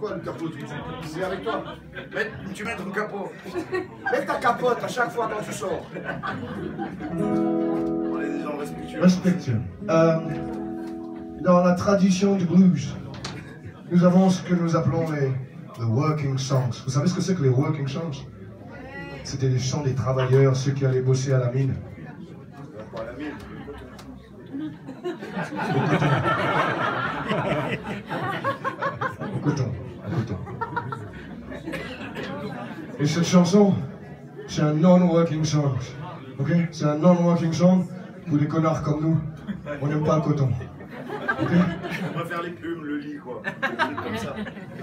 quoi le capot? C'est avec toi. Tu mets ton capot. Mets ta capote à chaque fois quand tu sors. On est des gens respectueux. Respectueux. Dans la tradition du blues, nous avons ce que nous appelons les working songs. Vous savez ce que c'est que les working songs? C'était les chants des travailleurs, ceux qui allaient bosser à la mine. À la mine. Au coton. Et cette chanson, c'est un non-working song. Ok? C'est un non-working song pour des connards comme nous. On n'aime pas le coton. Ok? On préfère les plumes, le lit, quoi. Comme ça.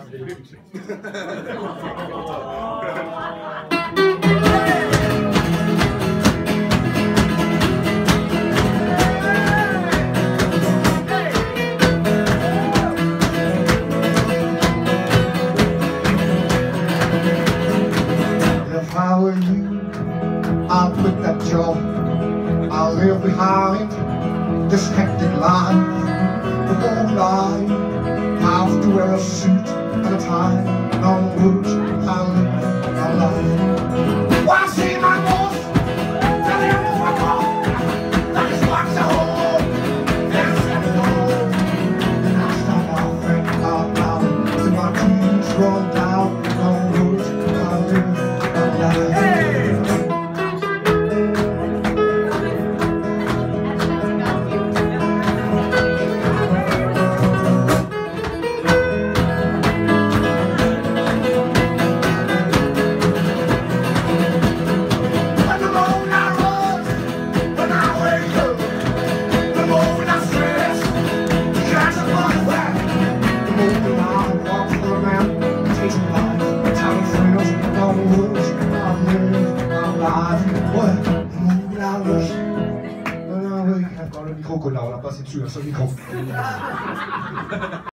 If I were you, I'll quit that job. I'll live behind this hectic life. The whole life, have to wear a suit and a tie. On which I live my life. Why see my boss? Tell the end of my car. That is what's the hole. There's seven holes. And I stop my friend out loud. Till my tears run down. On which I live my life. Le micro, connard, on l'a passé dessus, un seul micro.